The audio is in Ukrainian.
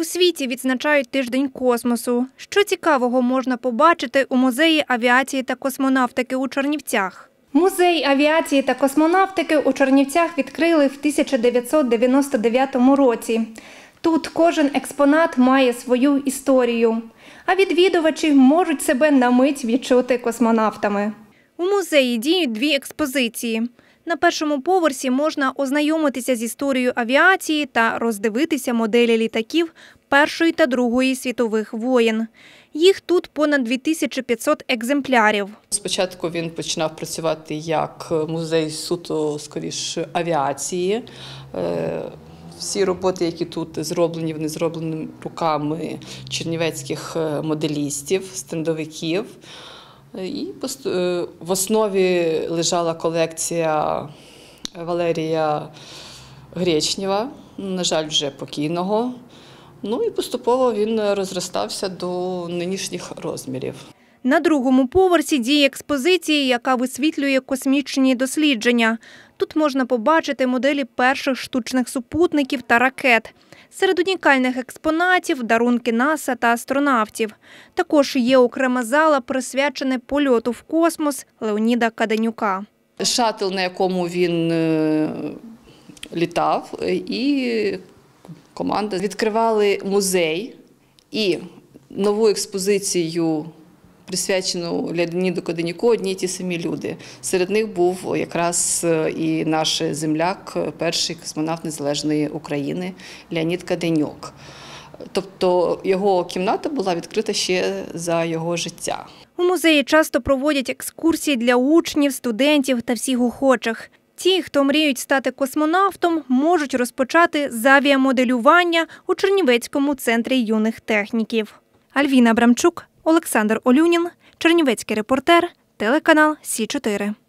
світі відзначають тиждень космосу. Що цікавого можна побачити у Музеї авіації та космонавтики у Чернівцях? Музей авіації та космонавтики у Чернівцях відкрили в 1999 році. Тут кожен експонат має свою історію, а відвідувачі можуть себе на мить відчути космонавтами. У музеї діють дві експозиції. На першому поверсі можна ознайомитися з історією авіації та роздивитися моделі літаків Першої та Другої світових воєн. Їх тут понад 2500 екземплярів. Спочатку він починав працювати як музей суто, скоріше, авіації. Всі роботи, які тут зроблені, вони зроблені руками чернівецьких моделістів, стендовиків. І в основі лежала колекція Валерія Гречнєва, на жаль, вже покійного. Ну і поступово він розростався до нинішніх розмірів. На другому поверсі діє експозиція, яка висвітлює космічні дослідження. Тут можна побачити моделі перших штучних супутників та ракет. Серед унікальних експонатів – дарунки НАСА та астронавтів. Також є окрема зала, присвячена польоту в космос Леоніда Каденюка. Шаттл, на якому він літав, і команда відкривали музей і нову експозицію, присвячену Леоніду Каденюку, одні й ті самі люди. Серед них був якраз і наш земляк, перший космонавт незалежної України Леонід Каденюк. Тобто його кімната була відкрита ще за його життя. У музеї часто проводять екскурсії для учнів, студентів та всіх охочих. Ті, хто мріють стати космонавтом, можуть розпочати з авіамоделювання у Чернівецькому центрі юних техніків. Альвіна Абрамчук, Олександр Олюнін, Чернівецький репортер, телеканал Сі 4.